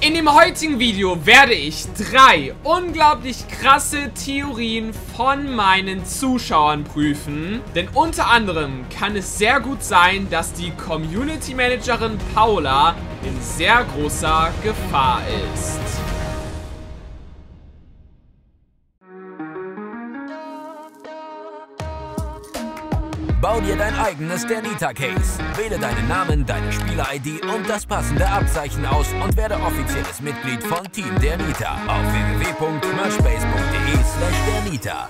In dem heutigen Video werde ich 3 unglaublich krasse Theorien von meinen Zuschauern prüfen. Denn unter anderem kann es sehr gut sein, dass die Community Managerin Paula in sehr großer Gefahr ist. Bau dir dein eigenes Danita-Case. Wähle deinen Namen, deine Spieler-ID und das passende Abzeichen aus und werde offizielles Mitglied von Team Danita auf www.merchbase.de/Danita.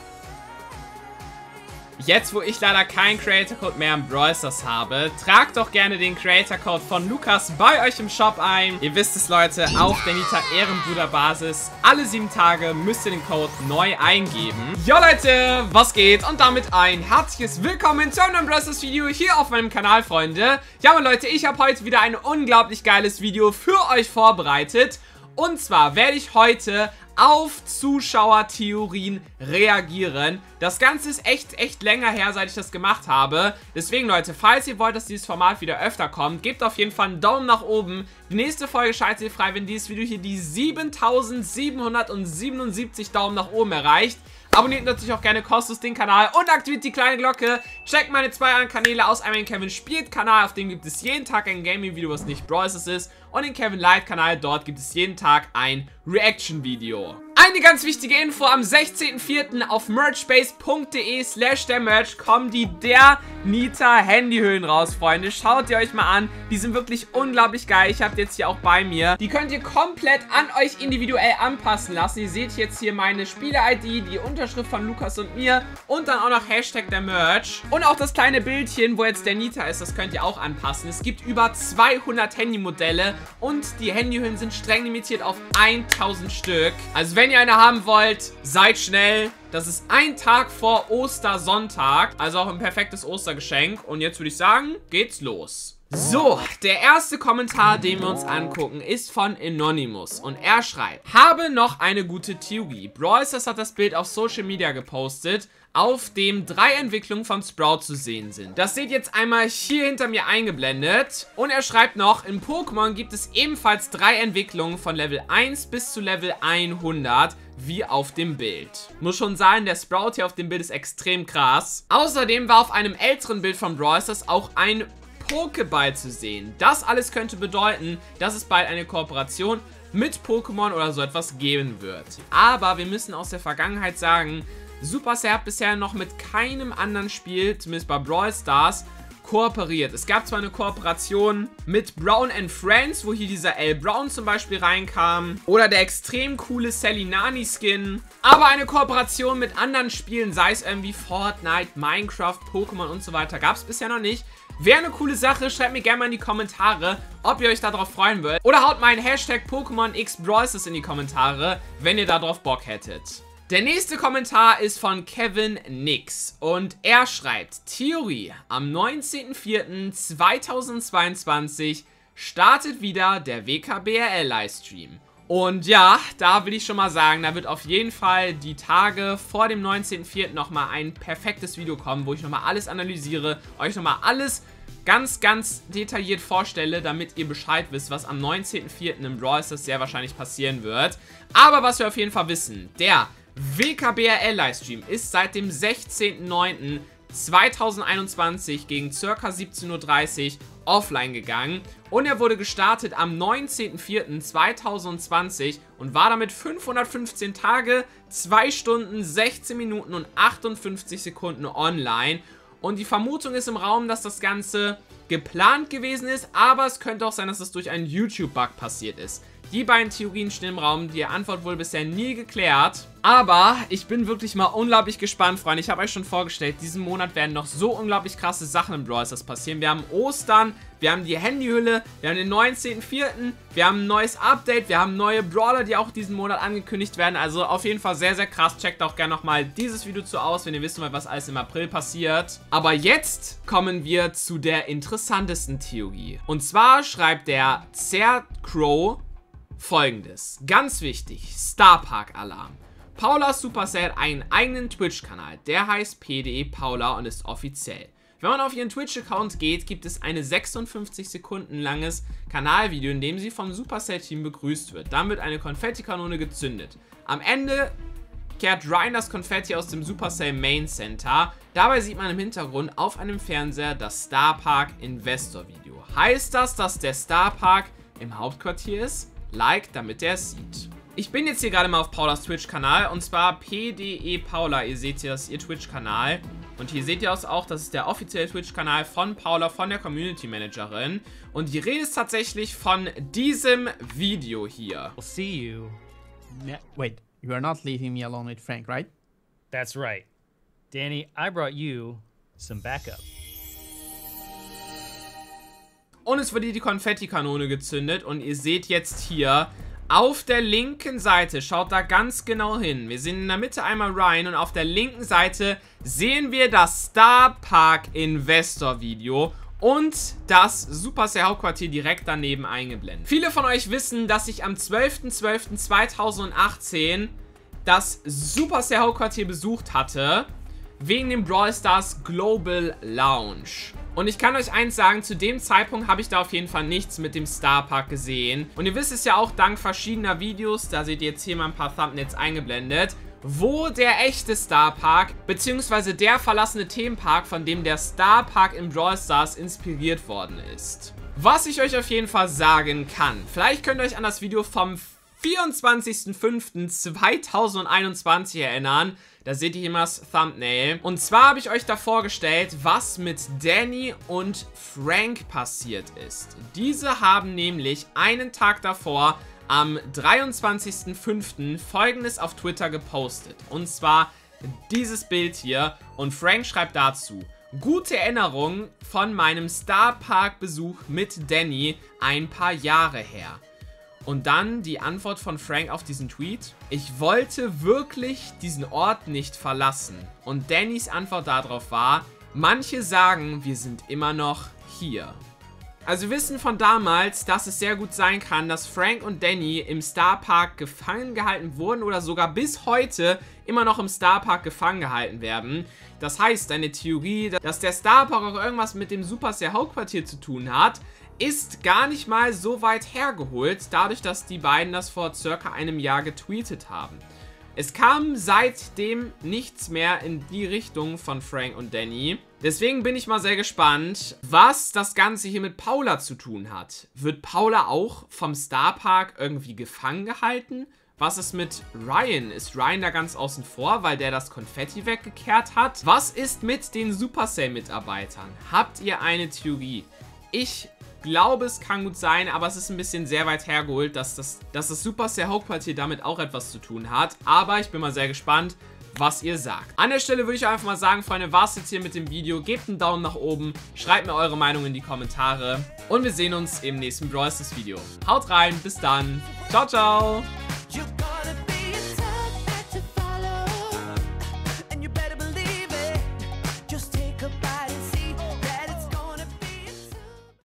Jetzt, wo ich leider keinen Creator Code mehr im Brawl Stars habe, tragt doch gerne den Creator Code von Lukas bei euch im Shop ein. Ihr wisst es, Leute, auf Danita Ehrenbruder Basis. Alle 7 Tage müsst ihr den Code neu eingeben. Jo Leute, was geht? Und damit ein herzliches Willkommen zu einem neuen Brawl Stars Video hier auf meinem Kanal, Freunde. Ja, und Leute, ich habe heute wieder ein unglaublich geiles Video für euch vorbereitet. Und zwar werde ich heute auf Zuschauertheorien reagieren. Das Ganze ist echt länger her, seit ich das gemacht habe. Deswegen, Leute, falls ihr wollt, dass dieses Format wieder öfter kommt, gebt auf jeden Fall einen Daumen nach oben. Die nächste Folge schaltet ihr frei, wenn dieses Video hier die 7777 Daumen nach oben erreicht. Abonniert natürlich auch gerne kostenlos den Kanal und aktiviert die kleine Glocke. Checkt meine 2 anderen Kanäle aus. Einmal den Kevin Spielt Kanal, auf dem gibt es jeden Tag ein Gaming-Video, was nicht Brawl Stars ist. Und den Kevin Light Kanal, dort gibt es jeden Tag ein Reaction-Video. Eine ganz wichtige Info, am 16.04. auf merchbase.de/dermerch kommen die Danita Handyhüllen raus, Freunde. Schaut ihr euch mal an, die sind wirklich unglaublich geil. Ich habe die jetzt hier auch bei mir. Die könnt ihr komplett an euch individuell anpassen lassen. Ihr seht jetzt hier meine Spieler-ID, die Unterschrift von Lukas und mir und dann auch noch Hashtag der Merch. Und auch das kleine Bildchen, wo jetzt Danita ist, das könnt ihr auch anpassen. Es gibt über 200 Handymodelle und die Handyhüllen sind streng limitiert auf 1000 Stück. Also wenn ihr eine haben wollt, seid schnell. Das ist ein Tag vor Ostersonntag. Also auch ein perfektes Ostergeschenk. Und jetzt würde ich sagen, geht's los. So, der erste Kommentar, den wir uns angucken, ist von Anonymous. Und er schreibt: Habe noch eine gute Theorie. Brawl Stars hat das Bild auf Social Media gepostet, auf dem 3 Entwicklungen von Sprout zu sehen sind. Das seht ihr jetzt einmal hier hinter mir eingeblendet. Und er schreibt noch, in Pokémon gibt es ebenfalls 3 Entwicklungen von Level 1 bis zu Level 100, wie auf dem Bild. Muss schon sagen, der Sprout hier auf dem Bild ist extrem krass. Außerdem war auf einem älteren Bild von Brawl Stars auch ein Pokéball zu sehen. Das alles könnte bedeuten, dass es bald eine Kooperation mit Pokémon oder so etwas geben wird. Aber wir müssen aus der Vergangenheit sagen, Supercell hat bisher noch mit keinem anderen Spiel, zumindest bei Brawl Stars, kooperiert. Es gab zwar eine Kooperation mit Brown & Friends, wo hier dieser L. Brown zum Beispiel reinkam, oder der extrem coole Sally Nani Skin, aber eine Kooperation mit anderen Spielen, sei es irgendwie Fortnite, Minecraft, Pokémon und so weiter, gab es bisher noch nicht. Wäre eine coole Sache, schreibt mir gerne mal in die Kommentare, ob ihr euch darauf freuen würdet. Oder haut meinen Hashtag Pokémon X Brawl Stars in die Kommentare, wenn ihr darauf Bock hättet. Der nächste Kommentar ist von Kevin Nix und er schreibt: Theorie, am 19.04.2022 startet wieder der WKBRL-Livestream. Und ja, da will ich schon mal sagen, da wird auf jeden Fall die Tage vor dem 19.04. nochmal ein perfektes Video kommen, wo ich nochmal alles analysiere, euch nochmal alles ganz detailliert vorstelle, damit ihr Bescheid wisst, was am 19.04. im Brawl Stars sehr wahrscheinlich passieren wird. Aber was wir auf jeden Fall wissen, der WKBRL-Livestream ist seit dem 16.09.2021 gegen ca. 17:30 Uhr offline gegangen und er wurde gestartet am 19.04.2020 und war damit 515 Tage, 2 Stunden, 16 Minuten und 58 Sekunden online. Und die Vermutung ist im Raum, dass das Ganze geplant gewesen ist, aber es könnte auch sein, dass es durch einen YouTube-Bug passiert ist. Die beiden Theorien stehen im Raum, die Antwort wurde bisher nie geklärt. Aber ich bin wirklich mal unglaublich gespannt, Freunde. Ich habe euch schon vorgestellt, diesen Monat werden noch so unglaublich krasse Sachen im Brawl Stars passieren. Wir haben Ostern, wir haben die Handyhülle, wir haben den 19.04., wir haben ein neues Update, wir haben neue Brawler, die auch diesen Monat angekündigt werden. Also auf jeden Fall sehr krass. Checkt auch gerne nochmal dieses Video zu aus, wenn ihr wissen wollt, was alles im April passiert. Aber jetzt kommen wir zu der interessantesten Theorie. Und zwar schreibt der Zercrow Folgendes. Ganz wichtig, Star Park Alarm. Paula Supercell hat einen eigenen Twitch-Kanal. Der heißt PDE Paula und ist offiziell. Wenn man auf ihren Twitch-Account geht, gibt es ein 56 Sekunden langes Kanalvideo, in dem sie vom Supercell-Team begrüßt wird. Dann wird eine Konfettikanone gezündet. Am Ende kehrt Ryan das Konfetti aus dem Supercell Main Center. Dabei sieht man im Hintergrund auf einem Fernseher das Star Park Investor Video. Heißt das, dass der Star Park im Hauptquartier ist? Like, damit er es sieht. Ich bin jetzt hier gerade mal auf Paulas Twitch-Kanal und zwar PDE Paula. Ihr seht hier, das ist ihr Twitch-Kanal. Und hier seht ihr auch, das ist der offizielle Twitch-Kanal von Paula, von der Community Managerin. Und die Rede ist tatsächlich von diesem Video hier. We'll see you. Wait, you are not leaving me alone with Frank, right? That's right. Danny, I brought you some backup. Und es wurde die Konfettikanone gezündet und ihr seht jetzt hier auf der linken Seite, schaut da ganz genau hin. Wir sehen in der Mitte einmal Ryan und auf der linken Seite sehen wir das Star Park Investor Video und das Supercell Hauptquartier direkt daneben eingeblendet. Viele von euch wissen, dass ich am 12.12.2018 das Supercell Hauptquartier besucht hatte, wegen dem Brawl Stars Global Lounge. Und ich kann euch eins sagen, zu dem Zeitpunkt habe ich da auf jeden Fall nichts mit dem Star Park gesehen. Und ihr wisst es ja auch dank verschiedener Videos, da seht ihr jetzt hier mal ein paar Thumbnails eingeblendet, wo der echte Star Park, beziehungsweise der verlassene Themenpark, von dem der Star Park im Brawl Stars inspiriert worden ist. Was ich euch auf jeden Fall sagen kann, vielleicht könnt ihr euch an das Video vom 24.05.2021 erinnern. Da seht ihr hier mal das Thumbnail. Und zwar habe ich euch da vorgestellt, was mit Danny und Frank passiert ist. Diese haben nämlich einen Tag davor, am 23.05. folgendes auf Twitter gepostet. Und zwar dieses Bild hier. Und Frank schreibt dazu: Gute Erinnerung von meinem Star Park Besuch mit Danny ein paar Jahre her. Und dann die Antwort von Frank auf diesen Tweet: Ich wollte wirklich diesen Ort nicht verlassen. Und Dannys Antwort darauf war: Manche sagen, wir sind immer noch hier. Also wir wissen von damals, dass es sehr gut sein kann, dass Frank und Danny im Star Park gefangen gehalten wurden oder sogar bis heute immer noch im Star Park gefangen gehalten werden. Das heißt, eine Theorie, dass der Star Park auch irgendwas mit dem Supercell Hauptquartier zu tun hat, ist gar nicht mal so weit hergeholt, dadurch, dass die beiden das vor circa einem Jahr getweetet haben. Es kam seitdem nichts mehr in die Richtung von Frank und Danny. Deswegen bin ich mal sehr gespannt, was das Ganze hier mit Paula zu tun hat. Wird Paula auch vom Star Park irgendwie gefangen gehalten? Was ist mit Ryan? Ist Ryan da ganz außen vor, weil der das Konfetti weggekehrt hat? Was ist mit den Supercell-Mitarbeitern? Habt ihr eine Theorie? Ich glaube, es kann gut sein, aber es ist ein bisschen sehr weit hergeholt, dass das Supercell Hauptquartier damit auch etwas zu tun hat. Aber ich bin mal sehr gespannt, was ihr sagt. An der Stelle würde ich einfach mal sagen, Freunde, war es jetzt hier mit dem Video. Gebt einen Daumen nach oben, schreibt mir eure Meinung in die Kommentare und wir sehen uns im nächsten Brawl Stars Video. Haut rein, bis dann. Ciao, ciao.